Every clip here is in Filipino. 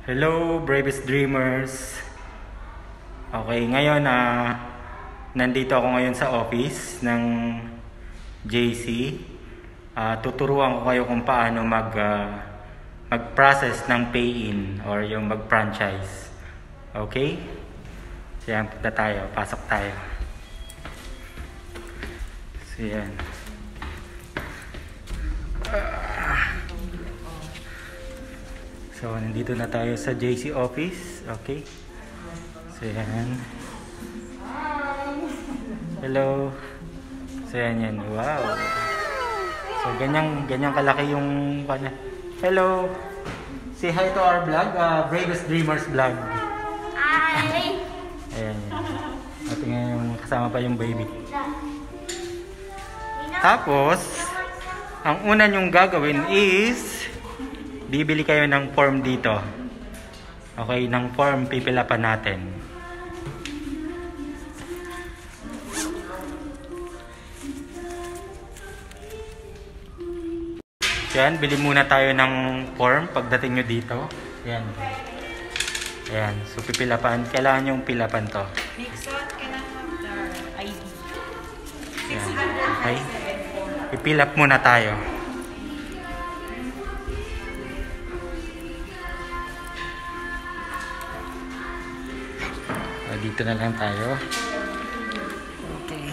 Hello, bravest dreamers. Okay, ngayon nandito ako ngayon sa office ng JC. Tuturuan ko kayo kung paano mag-process ng pay-in or yung mag-franchise. Okay? So yan, punta tayo. Pasok tayo. So yan. So, nandito na tayo sa JC office. Okay. So, yan. Hello. So, yan. Wow. So, ganyan kalaki yung... Hello. Say hi to our vlog. Bravest Dreamers vlog. Hi. Ayan. At ngayon, kasama pa yung baby. Tapos, ang una nyong gagawin is... bibili kayo ng form dito. Okay, ng form pipilapan natin. Yan, bili muna tayo ng form pagdating nyo dito. Yan. Ayan, so pipilapan. Kailangan yung pilapan to. Nixon, can I have the ID? Yan. Okay. Pipilap muna tayo. Dito na lang tayo. Okay.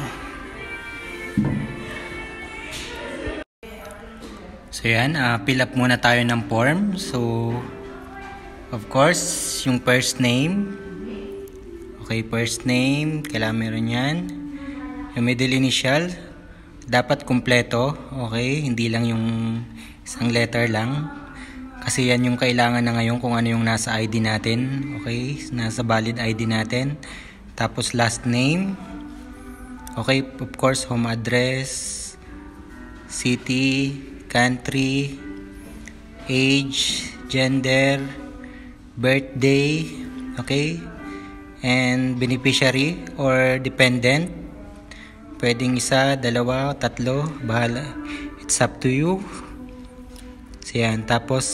So yan, fill up muna tayo ng form. So, of course, yung first name. Okay, first name. Kailangan meron yan. Yung middle initial. Dapat kumpleto. Okay, hindi lang yung isang letter lang. Kasi yan yung kailangan na ngayon kung ano yung nasa ID natin. Okay, nasa valid ID natin. Tapos last name. Okay, of course, home address, city, country, age, gender, birthday, okay? And beneficiary or dependent. Pwedeng isa, dalawa, tatlo, bahala. It's up to you. So yan, tapos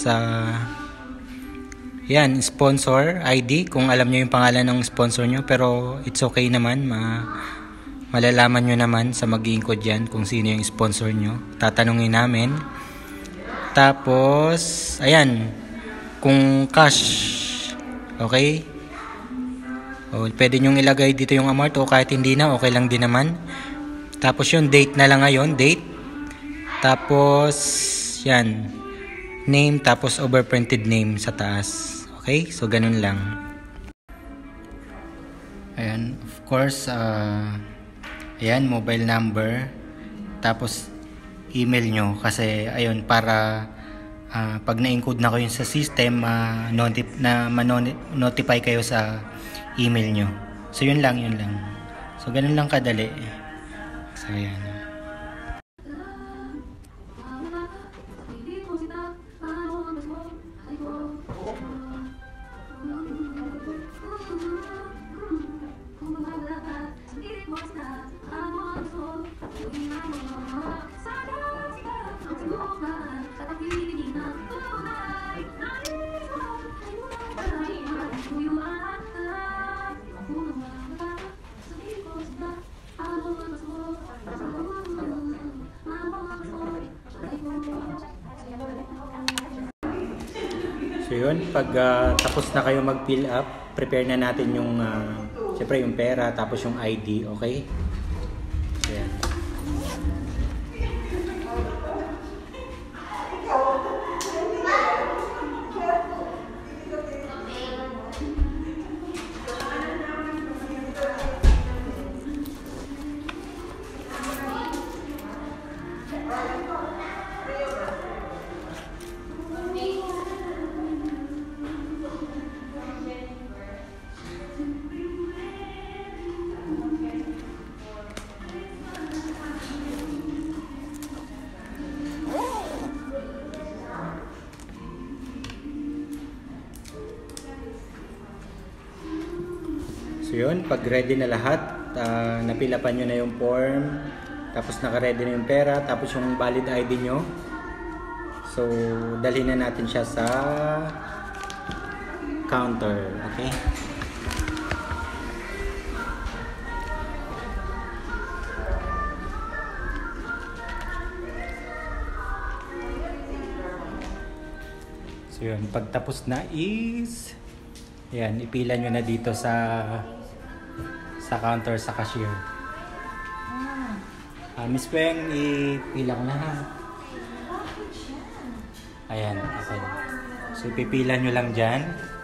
yan, sponsor ID, kung alam nyo yung pangalan ng sponsor nyo, pero it's okay naman, malalaman nyo naman sa mag-i-encode dyan kung sino yung sponsor nyo, tatanungin namin. Tapos ayan, kung cash, okay, pwede nyo ilagay dito yung amount o kahit hindi na, okay lang din naman. Tapos yung date na lang ngayon, date, tapos yan, name, tapos overprinted name sa taas. Okay? So, ganun lang. Ayan. Of course, ayan, mobile number. Tapos, email nyo. Kasi, ayun, para pag na-encode na kayo sa system, ma-notify kayo sa email nyo. So, yun lang. So, ganun lang kadali. So, ayan. So yun, pag tapos na kayo mag-fill up, prepare na natin yung syempre yung pera, tapos yung ID, okay? So yan. So yun, pag ready na lahat, napilapan nyo na yung form, tapos naka-ready na yung pera, tapos yung valid ID nyo. So dalhin na natin siya sa counter. Okay? So yun, pagtapos na is yan, ipila nyo na dito sa counter sa cashier. Miss Peng, ipila ko na ha. Ayan, okay. So ipipila nyo lang dyan.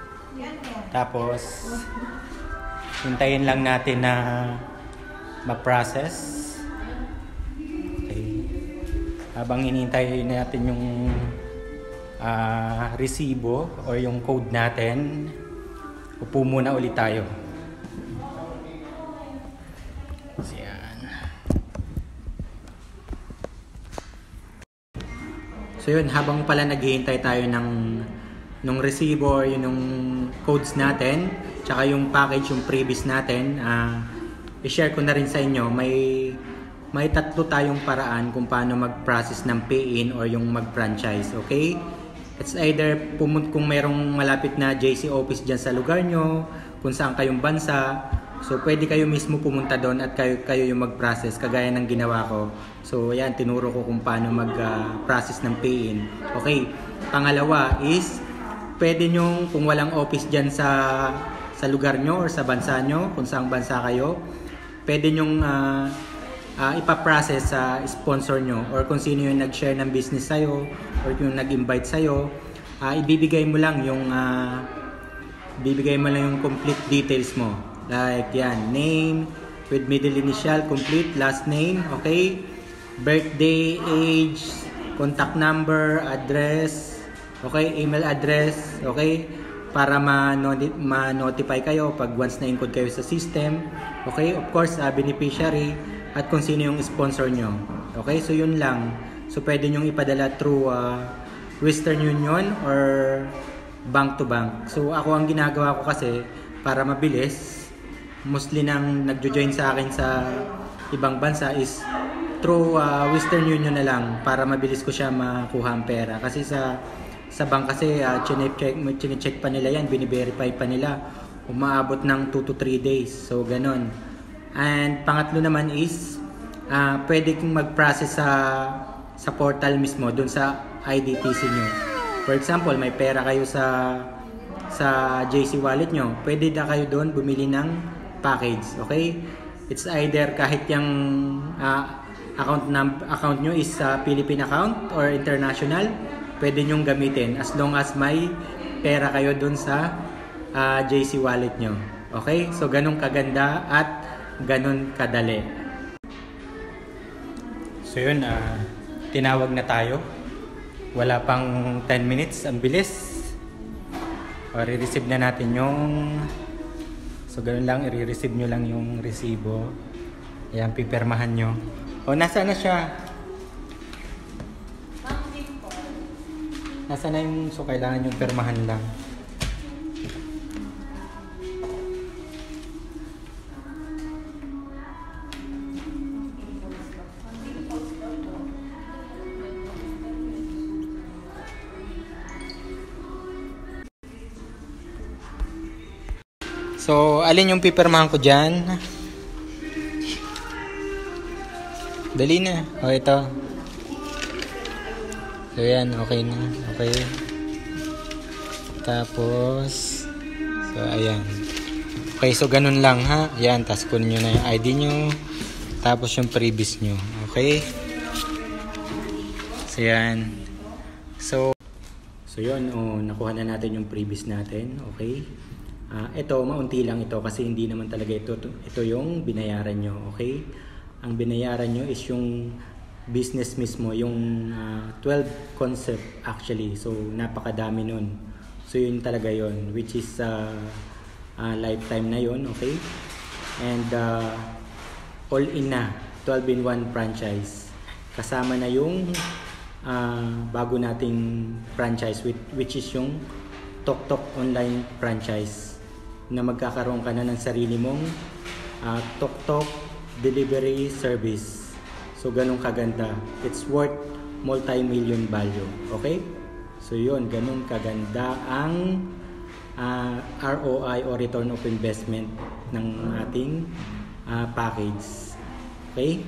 Tapos hintayin lang natin na ma-process. Okay. Habang hinihintay natin yung resibo or yung code natin, upo muna ulit tayo. Yan. So yun, habang pala naghihintay tayo ng resibo or yung codes natin, tsaka yung package, yung previous natin, i-share ko na rin sa inyo, may tatlo tayong paraan kung paano mag-process ng pay-in or yung mag-franchise, okay? It's either kung mayroong malapit na JC office dyan sa lugar nyo, kung saan kayong bansa, so pwede kayo mismo pumunta doon at kayo yung mag-process kagaya ng ginawa ko. So yan, tinuro ko kung paano mag-process ng pay-in. Okay, pangalawa is pwede nyo, kung walang office dyan sa lugar nyo or sa bansa nyo, kung saan bansa kayo, pwede nyong ipaprocess sa sponsor nyo or kung sino yung nag-share ng business sa'yo or yung nag-invite sa'yo, ibibigay mo lang yung complete details mo, like yan, name with middle initial, complete, last name, okay, birthday, age, contact number, address, okay, email address, okay, para ma-notify kayo pag once na-encode kayo sa system, okay, of course, beneficiary at kung sino yung sponsor nyo. Okay, so yun lang. So pwede nyong ipadala through Western Union or bank to bank. So ako ang ginagawa ko kasi para mabilis, mostly nang nagjo-join sa akin sa ibang bansa is through Western Union na lang para mabilis ko siya makuha ang pera. Kasi sa bank kasi chine-check pa nila yan, bini-verify pa nila. Umaabot ng 2 to 3 days. So ganon. And pangatlo naman is pwede kong mag-process sa portal mismo doon sa IDTC nyo. For example, may pera kayo sa JC wallet nyo, pwede na kayo doon bumili ng package. Okay? It's either kahit yung account nyo is Philippine account or international, pwede nyong gamitin as long as may pera kayo doon sa JC wallet nyo. Okay? So ganun kaganda at ganun kadali. So yun, tinawag na tayo. Wala pang 10 minutes, ang bilis. O, re-receive na natin yung... So ganun lang, i-receive nyo lang yung resibo. Ayan, pipirmahan nyo. O, nasa na siya? Nasa na yung... So kailangan yung pirmahan lang. So, alin yung pipirmahan ko dyan? Dali na. O, ito. So, yan. Okay na. Okay. Tapos, so, ayan. Okay, so, ganun lang, ha? Ayan, tapos kunin nyo na yung ID nyo. Tapos, yung previous nyo. Okay? So, yan. So, yun. O, nakuha na natin yung previous natin. Okay? Ito, maunti lang ito kasi hindi naman talaga ito yung binayaran nyo, okay? Ang binayaran nyo is yung business mismo, yung 12 concept actually. So, napakadami nun. So, yun talaga yun, which is lifetime na yun, okay? And all in na, 12-in-1 franchise. Kasama na yung bago nating franchise, which is yung TokTok online franchise, na magkakaroon ka na ng sarili mong TokTok delivery service. So ganun kaganda. It's worth multi-million value. Okay? So yun, ganun kaganda ang ROI o return of investment ng ating package. Okay?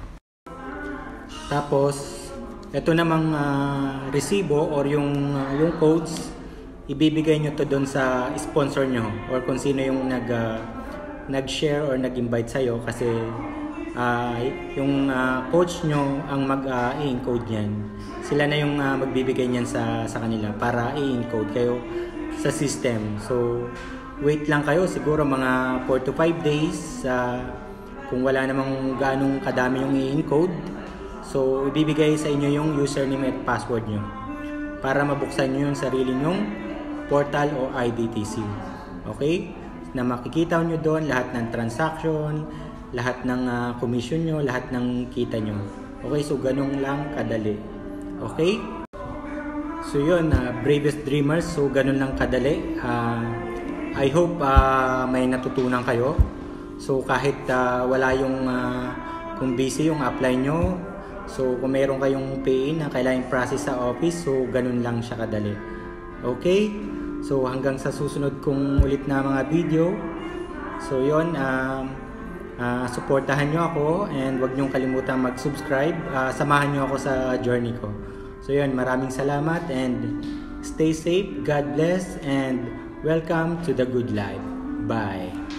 Tapos ito namang resibo or yung codes, ibibigay nyo to doon sa sponsor nyo or kung sino yung nag-share or nag-invite sa'yo kasi yung coach nyo ang mag-i-encode yan. Sila na yung magbibigay niyan sa kanila para i-encode kayo sa system. So, wait lang kayo siguro mga 4 to 5 days kung wala namang ganong kadami yung i-encode. So, ibibigay sa inyo yung username at password nyo para mabuksan nyo yung sarili nyong portal o IDTC. Okay? Na makikita nyo doon lahat ng transaction, lahat ng commission nyo, lahat ng kita nyo. Okay? So, ganun lang kadali. Okay? So, yun. Bravest Dreamers. So, ganun lang kadali. I hope may natutunan kayo. So, kahit wala yung kung busy yung apply nyo, so, kung mayroon kayong pay na kailangan process sa office, so, ganun lang siya kadali. Okay? So, hanggang sa susunod kong ulit na mga video. So, yun. Supportahan nyo ako and huwag nyong kalimutan mag-subscribe. Samahan nyo ako sa journey ko. So, yun. Maraming salamat and stay safe. God bless and welcome to the good life. Bye.